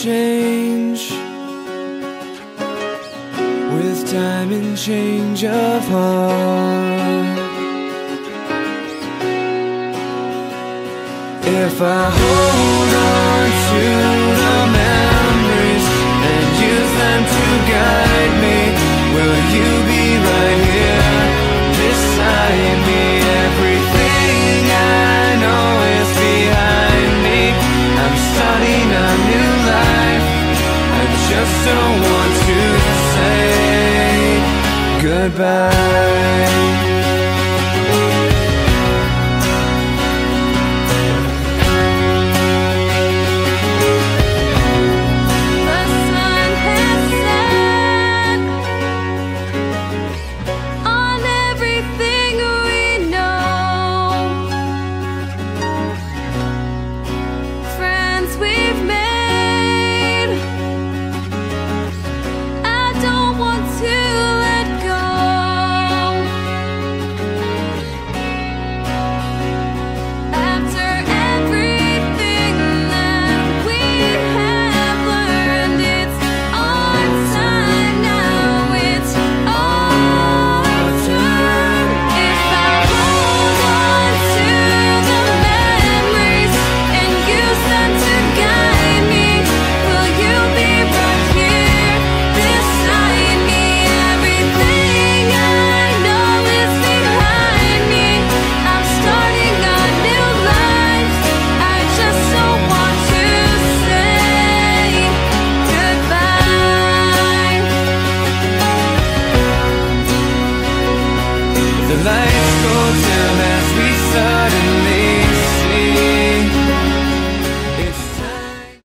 change, with time and change of heart. If I hold on to the memories and use them to guide me, will you be right here beside me? Everything I know is behind me. I'm starting a new life. I just don't want to say goodbye. The lights go dim as we start.